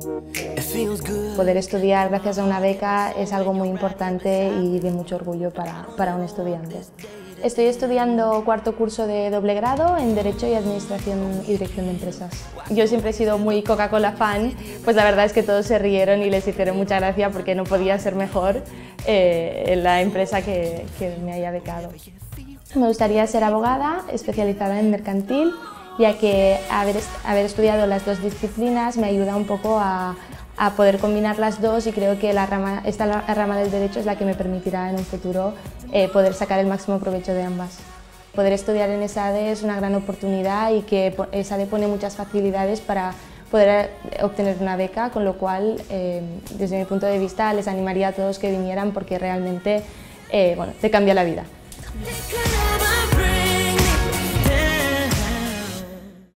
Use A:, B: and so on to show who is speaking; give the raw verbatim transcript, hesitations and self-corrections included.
A: Poder estudiar gracias a una beca es algo muy importante y de mucho orgullo para, para un estudiante. Estoy estudiando cuarto curso de doble grado en Derecho y Administración y Dirección de Empresas. Yo siempre he sido muy Coca-Cola fan, pues la verdad es que todos se rieron y les hicieron mucha gracia porque no podía ser mejor eh, en la empresa que, que me haya becado. Me gustaría ser abogada especializada en mercantil, ya que haber, haber estudiado las dos disciplinas me ayuda un poco a, a poder combinar las dos y creo que la rama, esta la rama del derecho es la que me permitirá en un futuro eh, poder sacar el máximo provecho de ambas. Poder estudiar en ESADE es una gran oportunidad y que ESADE pone muchas facilidades para poder obtener una beca, con lo cual, eh, desde mi punto de vista, les animaría a todos que vinieran porque realmente eh, bueno, te cambia la vida.